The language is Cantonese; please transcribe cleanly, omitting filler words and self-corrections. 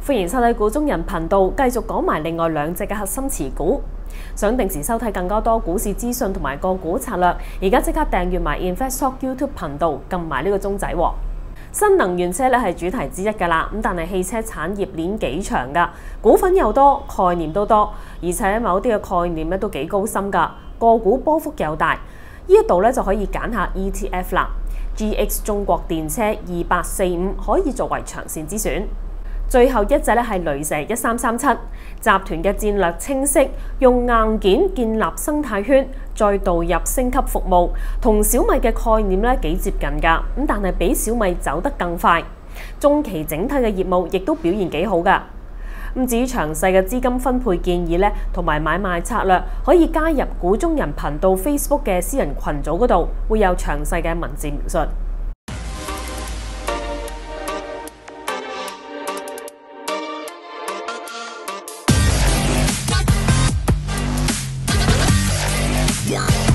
歡迎收睇股中人頻道，繼續講埋另外兩隻嘅核心持股。想定時收睇更加多股市資訊同埋個股策略，而家即刻訂閱埋 Investalk YouTube 頻道，撳埋呢個鐘仔喎。新能源車咧係主題之一㗎啦，咁但係汽車產業鏈幾長㗎，股份又多，概念都多，而且某啲嘅概念咧都幾高深㗎，個股波幅又大。呢一度咧就可以揀下 ETF 啦 ，GX 中國電車2845可以作為長線之選。最後一隻咧係雷蛇1337，集團嘅戰略清晰，用硬件建立生態圈，再導入升級服務，同小米嘅概念咧幾接近㗎，咁但係比小米走得更快。中期整體嘅業務亦都表現幾好㗎。咁至於詳細嘅資金分配建議咧，同埋買賣策略，可以加入股中人頻道 Facebook 嘅私人群組嗰度，會有詳細嘅文字描述。Yeah.